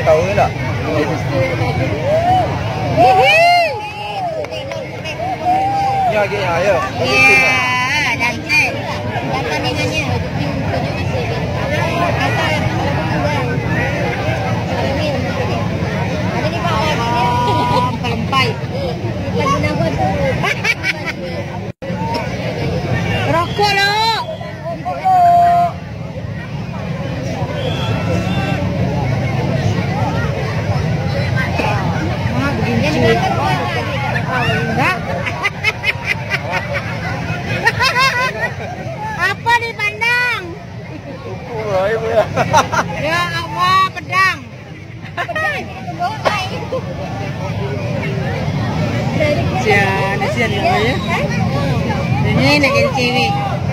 tahu ke tak? Ni lagi ya. Ya, cantik. Datang dengannya. Ada ni Pak. Pelempai. Kita guna tu. Rokok lo. Enggak. Apa dipandang? Ya Allah, pedang. Sian ya. Ini nak jadi cewek.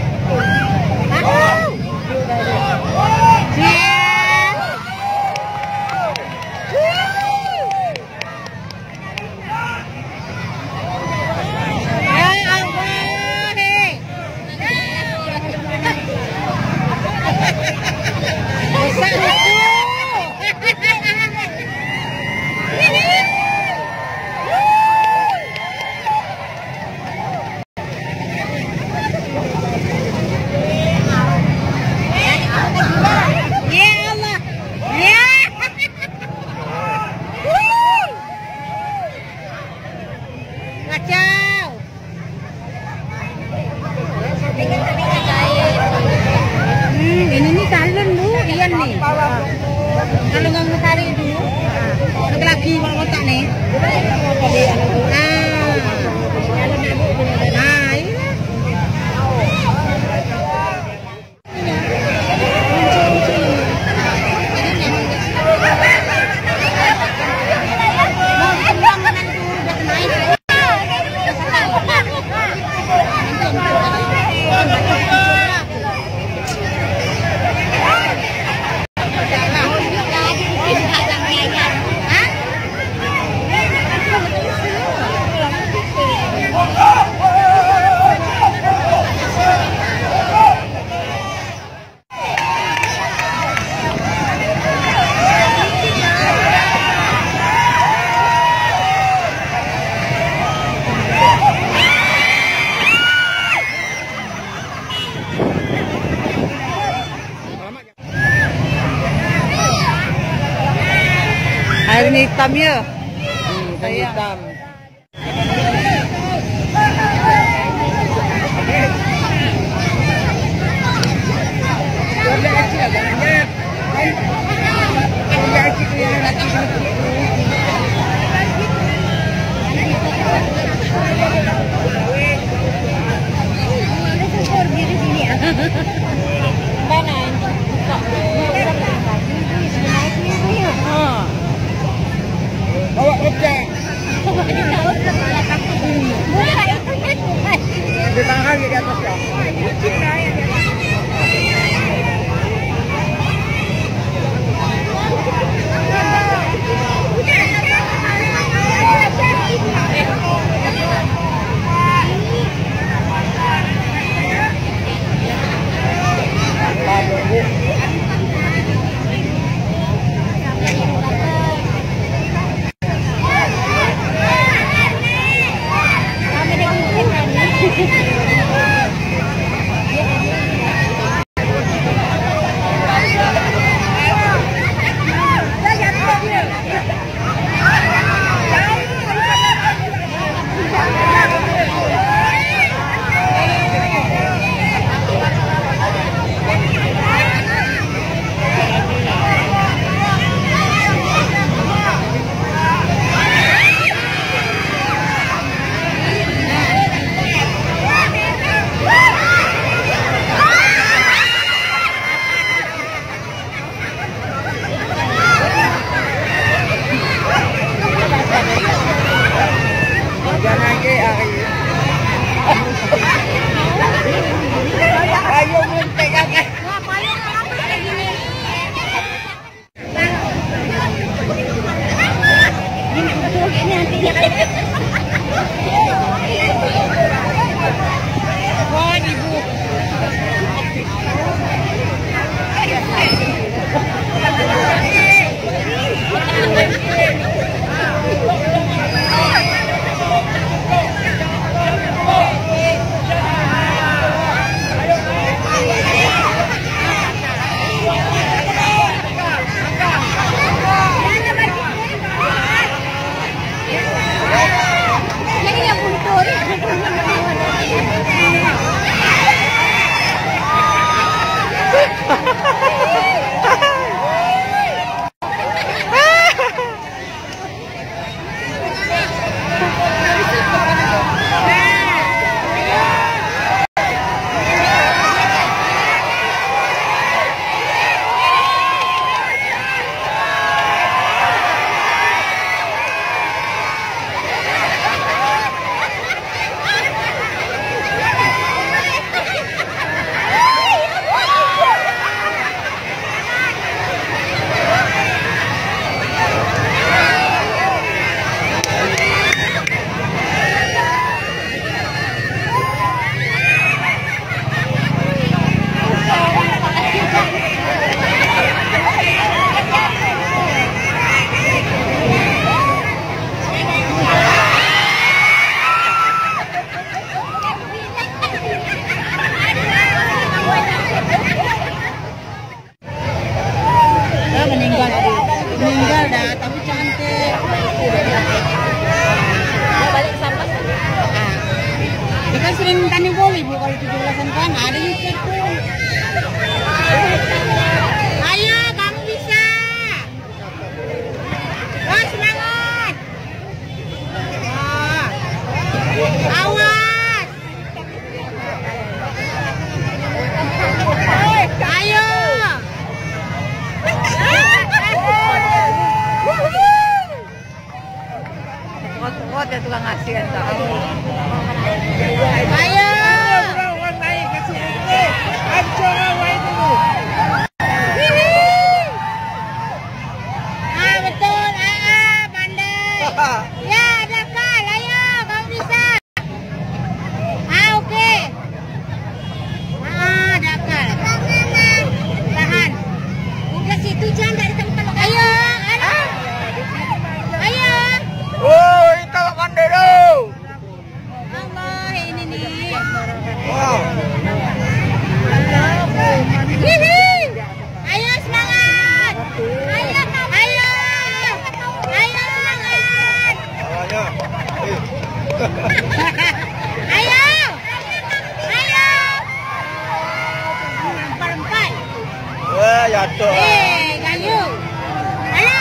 Ini nih salon bu, Ian nih. Kalau nggak mau tarik dulu, lagi mau kotak nih. Air ni hitam ya? Air hitam. Bawa rejak. jatuh. Kayu. Ayo.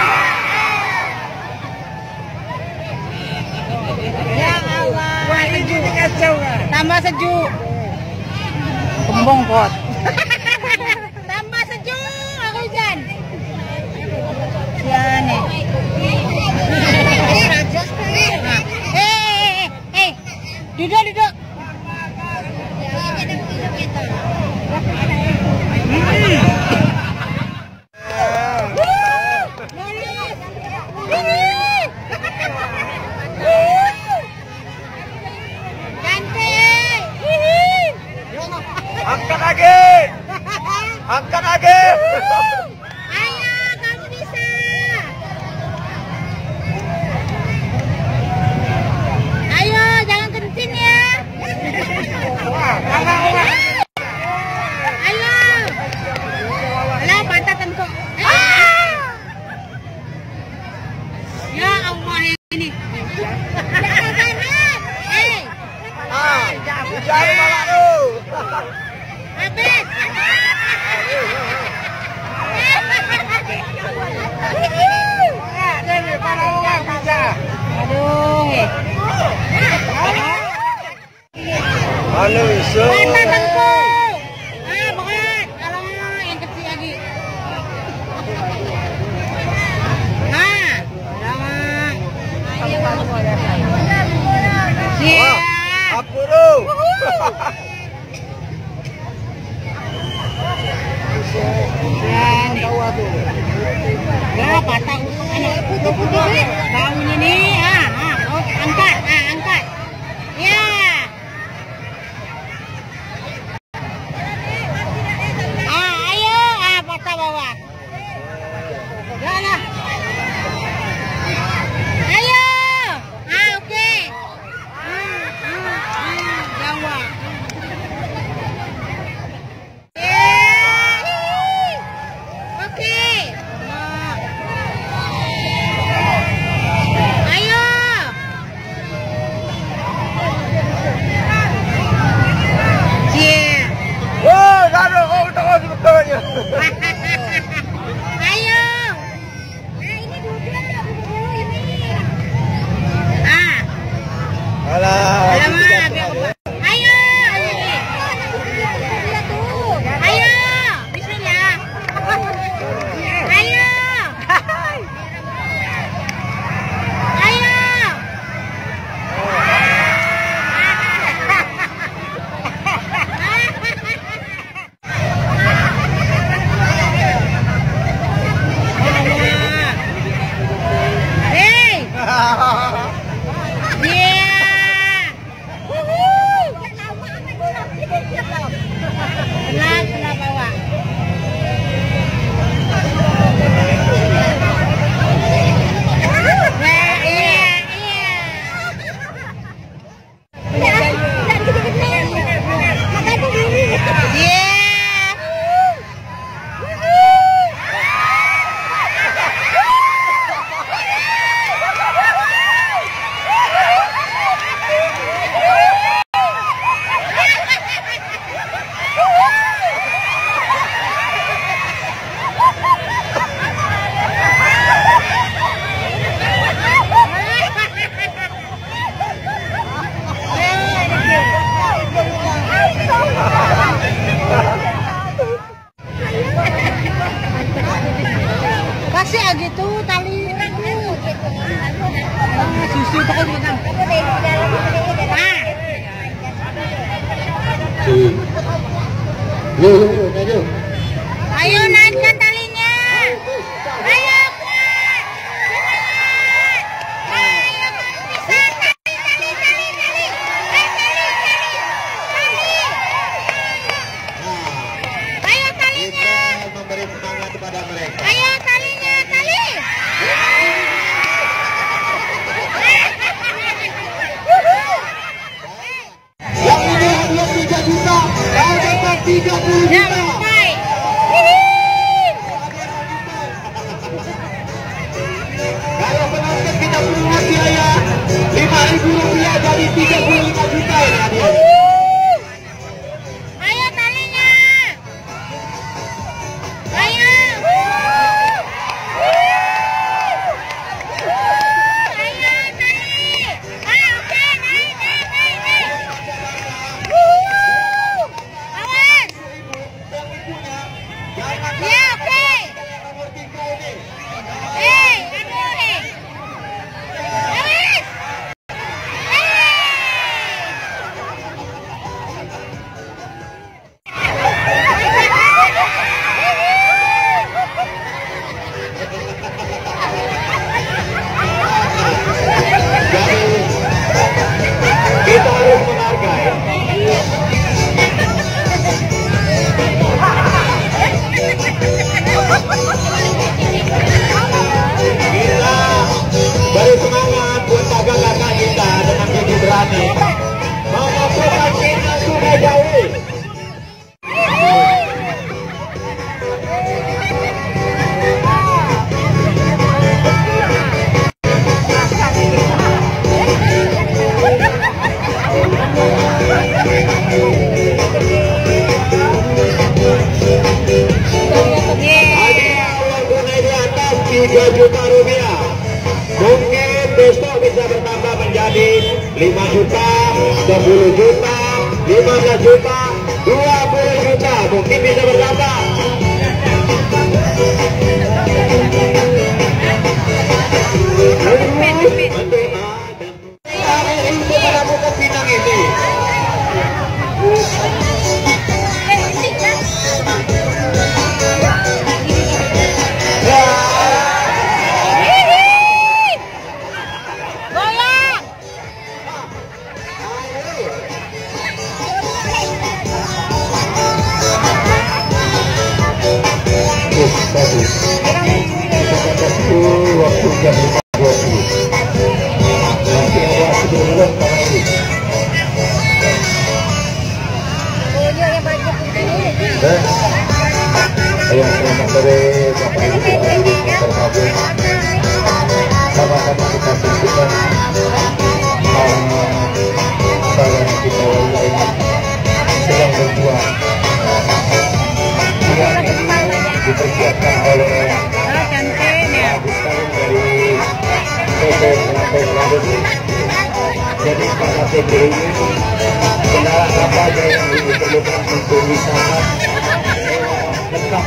Ya Allah. Wah, sejuk kacau. Tambah sejuk. Kembung pot. Tambah sejuk aku hujan. Ya nih. Duduk. Angkat lagi. Angkat lagi. Ayo, kamu bisa. Ayo, jangan kencing ya. Ayo. Alah, pantatkan kok. Ya Allah ini. Jangan malah tu. Habis. Aduh. Mana bisa? Pantatkan kok. Berat. Kalau yang kecil lagi. Iya. Apa tu? Ya, patah putih-putih. Daun ini, angkat, angkat. Ya. Ayo, patah bawah. Ya lah. Ayo. Oke. Jawa. Oke. Ayo. Oh, gaduh. Oh, tak betulnya. Ayo. Ini dulu ini. Alah. Ayo. Ayo. Bismillah. Ayo. Ayo. Hey. Kena bawa. Kasih aja tuh tali susu pokoknya kan. Ayo naikkan talinya. Ayo kuat. Ayo bisa tali. Ayo talinya. Memberi semangat kepada mereka. Ayo talinya, tali. Yang ini hadiah 3 juta, yang dapat 30 Ya, juta. baik. Kalau penonton kita punya biaya 5.000 rupiah jadi 35 juta ini hadiahnya. Ayo talinya. Ayo. 3 juta rupiah. Mungkin besok bisa bertambah menjadi 5 juta, 10 juta, 15 juta, 20 juta. Mungkin bisa bertambah. Untuk menemukan pinang ini. Waktu jam 5.20 masih ada sebelum kami. Ayo selamat sore Bapak Ibu hadirin terkabung. Sama-sama kita saksikan saudara kita yang sedang berjuang. Yang ini dipersiapkan oleh dari PT Pelapor Produksi. Jadi pada PT ini kendaraan apa saja yang diperlukan untuk wisata lengkap.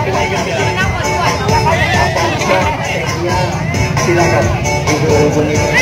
Silakan hubungi